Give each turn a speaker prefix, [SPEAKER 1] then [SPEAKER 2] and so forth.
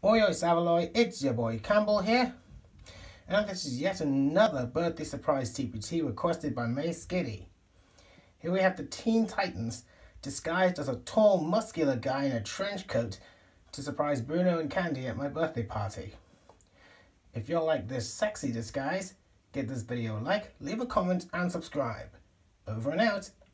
[SPEAKER 1] Oi Savaloy, it's your boy Campbell here, and this is yet another birthday surprise TPT requested by May Skitty. Here we have the Teen Titans disguised as a tall, muscular guy in a trench coat to surprise Bruno and Candy at my birthday party. If you like this sexy disguise, give this video a like, leave a comment and subscribe. Over and out.